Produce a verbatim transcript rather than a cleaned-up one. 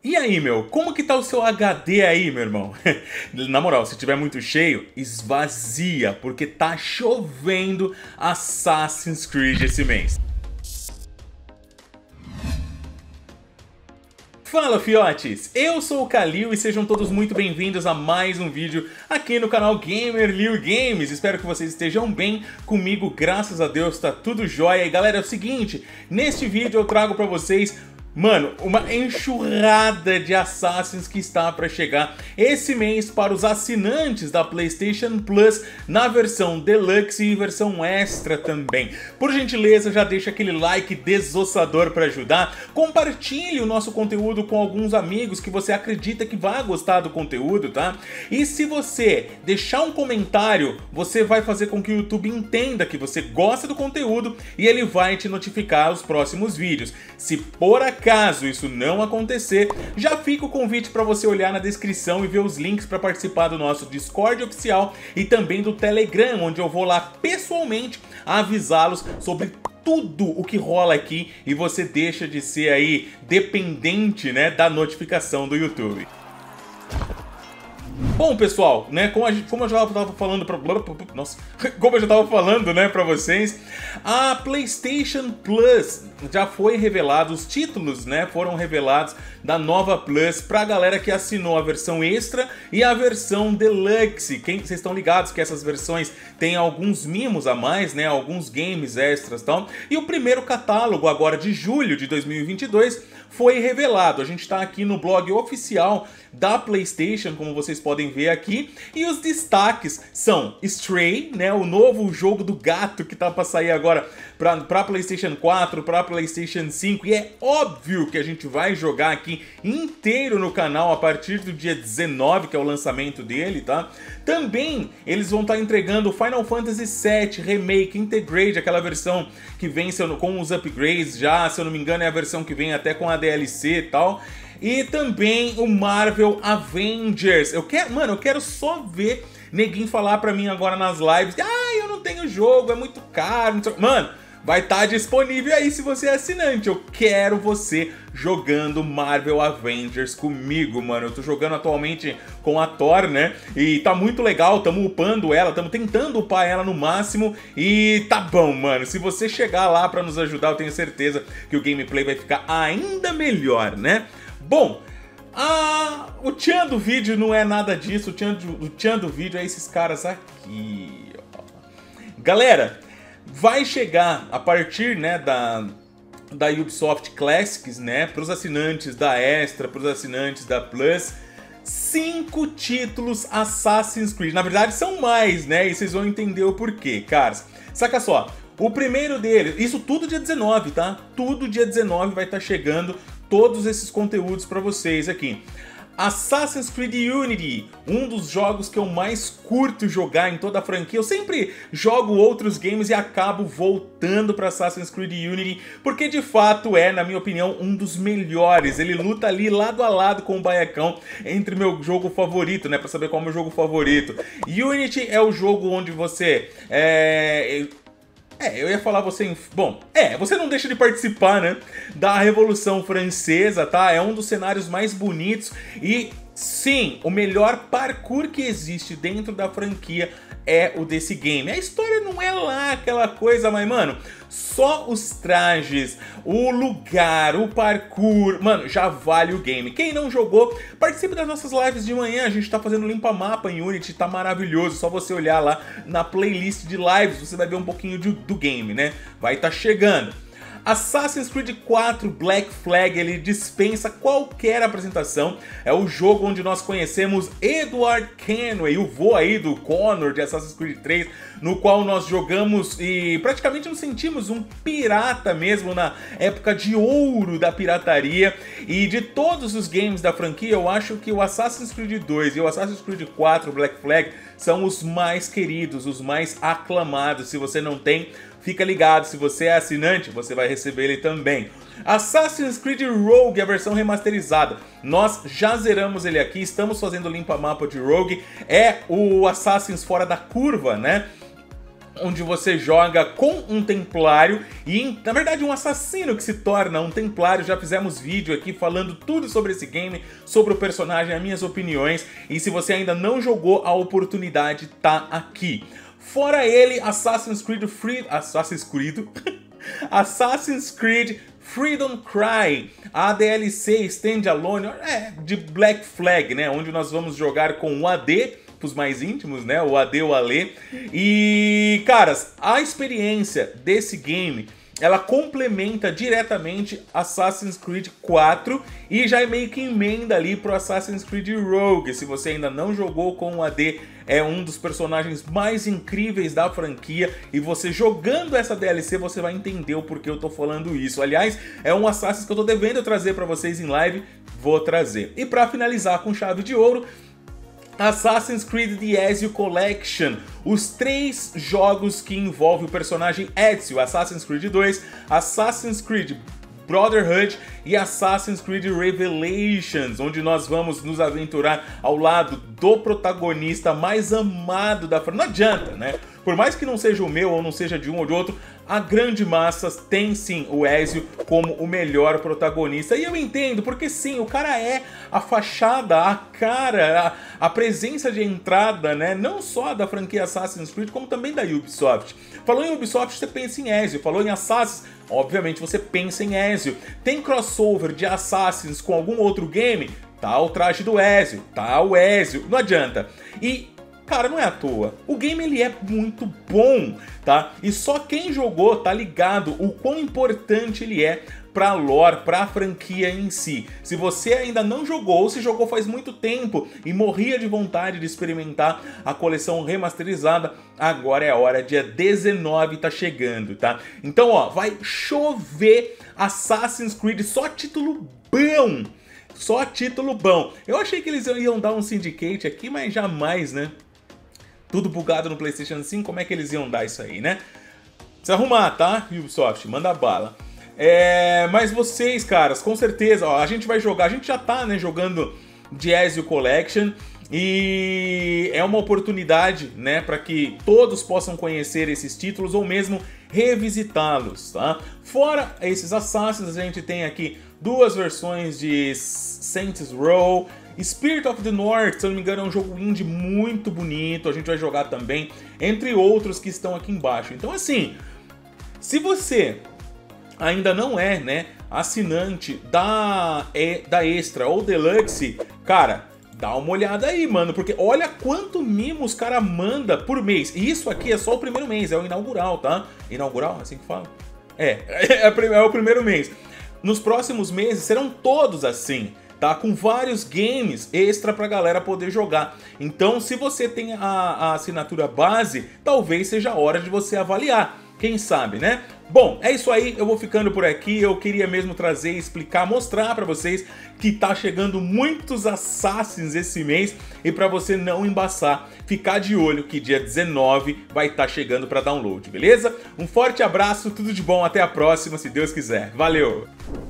E aí, meu, como que tá o seu H D aí, meu irmão? Na moral, se tiver muito cheio, esvazia, porque tá chovendo Assassin's Creed esse mês. Fala, fiotes! Eu sou o Kalil e sejam todos muito bem-vindos a mais um vídeo aqui no canal Gamer Liu Games. Espero que vocês estejam bem comigo, graças a Deus, tá tudo jóia. E galera, é o seguinte, neste vídeo eu trago pra vocês... Mano, uma enxurrada de Assassins que está para chegar esse mês para os assinantes da PlayStation Plus na versão Deluxe e versão Extra também. Por gentileza, já deixa aquele like desossador para ajudar. Compartilhe o nosso conteúdo com alguns amigos que você acredita que vai gostar do conteúdo, tá? E se você deixar um comentário, você vai fazer com que o YouTube entenda que você gosta do conteúdo e ele vai te notificar os próximos vídeos. Se por acaso Caso isso não acontecer, já fica o convite para você olhar na descrição e ver os links para participar do nosso Discord oficial e também do Telegram, onde eu vou lá pessoalmente avisá-los sobre tudo o que rola aqui e você deixa de ser aí dependente, né, da notificação do YouTube. Bom, pessoal, né, como, a gente, como eu já estava falando pra, nossa, como eu já estava falando, né, para vocês, a PlayStation Plus já foi revelado, os títulos, né, foram revelados da nova Plus para a galera que assinou a versão Extra e a versão Deluxe. Quem vocês estão ligados que essas versões têm alguns mimos a mais, né, alguns games extras e tal. E o primeiro catálogo agora de julho de dois mil e vinte e dois foi revelado. A gente está aqui no blog oficial da PlayStation, como vocês podem ver aqui, e os destaques são Stray, né, o novo jogo do gato que tá para sair agora para para PlayStation quatro, para PlayStation cinco, e é óbvio que a gente vai jogar aqui inteiro no canal a partir do dia dezenove, que é o lançamento dele, tá? Também eles vão estar entregando o Final Fantasy sete Remake Integrate, aquela versão que vem com os upgrades já, se eu não me engano é a versão que vem até com a D L C e tal. E também o Marvel Avengers. Eu quero, mano, eu quero só ver neguinho falar pra mim agora nas lives: ah, eu não tenho jogo, é muito caro. Mano, vai estar disponível aí se você é assinante. Eu quero você jogando Marvel Avengers comigo, mano. Eu tô jogando atualmente com a Thor, né? E tá muito legal, tamo upando ela, tamo tentando upar ela no máximo. E tá bom, mano. Se você chegar lá pra nos ajudar, eu tenho certeza que o gameplay vai ficar ainda melhor, né? Bom, ah, o tchan do vídeo não é nada disso. O tchan, o tchan do vídeo é esses caras aqui, ó. Galera, vai chegar a partir, né, da, da Ubisoft Classics, né, para os assinantes da Extra, para os assinantes da Plus, cinco títulos Assassin's Creed. Na verdade são mais, né, e vocês vão entender o porquê, caras. Saca só, o primeiro deles, isso tudo dia dezenove, tá? Tudo dia dezenove vai estar chegando todos esses conteúdos para vocês aqui. Assassin's Creed Unity, um dos jogos que eu mais curto jogar em toda a franquia. Eu sempre jogo outros games e acabo voltando para Assassin's Creed Unity, porque de fato é, na minha opinião, um dos melhores. Ele luta ali lado a lado com o Baiacão entre meu jogo favorito, né, para saber qual é o meu jogo favorito. Unity é o jogo onde você... É... É, eu ia falar você... Bom, é, você não deixa de participar, né, da Revolução Francesa, tá? É um dos cenários mais bonitos e, sim, o melhor parkour que existe dentro da franquia é o desse game. A história não é lá aquela coisa, mas, mano, só os trajes, o lugar, o parkour, mano, já vale o game. Quem não jogou, participe das nossas lives de manhã. A gente tá fazendo limpa-mapa em Unity, tá maravilhoso. Só você olhar lá na playlist de lives, você vai ver um pouquinho de, do game, né? Vai tá chegando. Assassin's Creed quatro Black Flag, ele dispensa qualquer apresentação. É o jogo onde nós conhecemos Edward Kenway, o vô aí do Connor de Assassin's Creed três, no qual nós jogamos e praticamente nos sentimos um pirata mesmo na época de ouro da pirataria. E de todos os games da franquia, eu acho que o Assassin's Creed dois e o Assassin's Creed quatro Black Flag são os mais queridos, os mais aclamados. Se você não tem, fica ligado, se você é assinante, você vai receber ele também. Assassin's Creed Rogue, a versão remasterizada. Nós já zeramos ele aqui, estamos fazendo limpa-mapa de Rogue. É o Assassin's fora da curva, né? onde você joga com um templário e, na verdade, um assassino que se torna um templário. Já fizemos vídeo aqui falando tudo sobre esse game, sobre o personagem, as minhas opiniões, e se você ainda não jogou, a oportunidade tá aqui. Fora ele, Assassin's Creed Free... Assassin's Creed... Assassin's Creed Freedom Cry, a D L C Standalone é, de Black Flag, né? Onde nós vamos jogar com o A D, pros mais íntimos, né? O A D, o Alê. E, caras, a experiência desse game, ela complementa diretamente Assassin's Creed quatro e já meio que emenda ali pro Assassin's Creed Rogue. Se você ainda não jogou com o A D, é um dos personagens mais incríveis da franquia, e você jogando essa D L C você vai entender o porquê eu tô falando isso. Aliás, é um Assassin's que eu tô devendo trazer pra vocês em live, vou trazer. E pra finalizar com chave de ouro, Assassin's Creed The Ezio Collection, os três jogos que envolvem o personagem Ezio, Assassin's Creed dois, Assassin's Creed Brotherhood e Assassin's Creed Revelations, onde nós vamos nos aventurar ao lado do protagonista mais amado da franquia. Não adianta, né? Por mais que não seja o meu ou não seja de um ou de outro, a grande massa tem sim o Ezio como o melhor protagonista. E eu entendo, porque sim, o cara é a fachada, a cara, a, a presença de entrada, né? Não só da franquia Assassin's Creed, como também da Ubisoft. Falou em Ubisoft, você pensa em Ezio. Falou em Assassin's, obviamente você pensa em Ezio. Tem crossover de Assassin's com algum outro game? Tá o traje do Ezio, tá o Ezio, não adianta. E, cara, não é à toa. O game, ele é muito bom, tá? E só quem jogou tá ligado o quão importante ele é pra lore, pra franquia em si. Se você ainda não jogou, ou se jogou faz muito tempo e morria de vontade de experimentar a coleção remasterizada, agora é a hora, dia dezenove tá chegando, tá? Então, ó, vai chover Assassin's Creed, só título bom! Só título bom. Eu achei que eles iam dar um Syndicate aqui, mas jamais, né? Tudo bugado no PlayStation cinco, como é que eles iam dar isso aí, né? Se arrumar, tá? Ubisoft, manda bala. É, mas vocês, caras, com certeza, ó, a gente vai jogar, a gente já tá, né, jogando The Ezio Collection, e é uma oportunidade, né, para que todos possam conhecer esses títulos ou mesmo revisitá-los, tá? Fora esses Assassins, a gente tem aqui duas versões de Saints Row, Spirit of the North, se eu não me engano, é um jogo indie muito bonito, a gente vai jogar também, entre outros que estão aqui embaixo. Então, assim, se você ainda não é, né, assinante da, da Extra ou Deluxe, cara, dá uma olhada aí, mano, porque olha quanto mimo os caras mandam por mês. E isso aqui é só o primeiro mês, é o inaugural, tá? Inaugural, assim que fala? É, é o primeiro mês. Nos próximos meses serão todos assim, tá? Com vários games extra pra galera poder jogar. Então, se você tem a, a assinatura base, talvez seja a hora de você avaliar. Quem sabe, né? Bom, é isso aí, eu vou ficando por aqui. Eu queria mesmo trazer, explicar, mostrar pra vocês que tá chegando muitos Assassins esse mês, e pra você não embaçar, ficar de olho que dia dezenove vai estar chegando pra download, beleza? Um forte abraço, tudo de bom, até a próxima, se Deus quiser. Valeu!